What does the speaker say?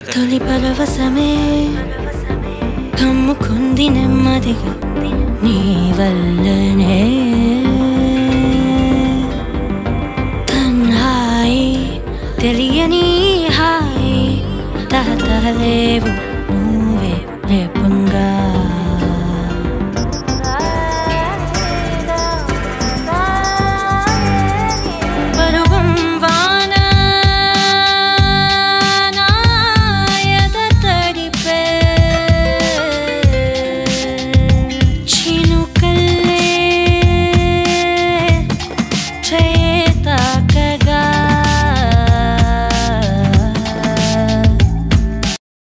Tholi paravasame kammukundi nemmadiga nee vallane tanhai teliyani hai tahtalevu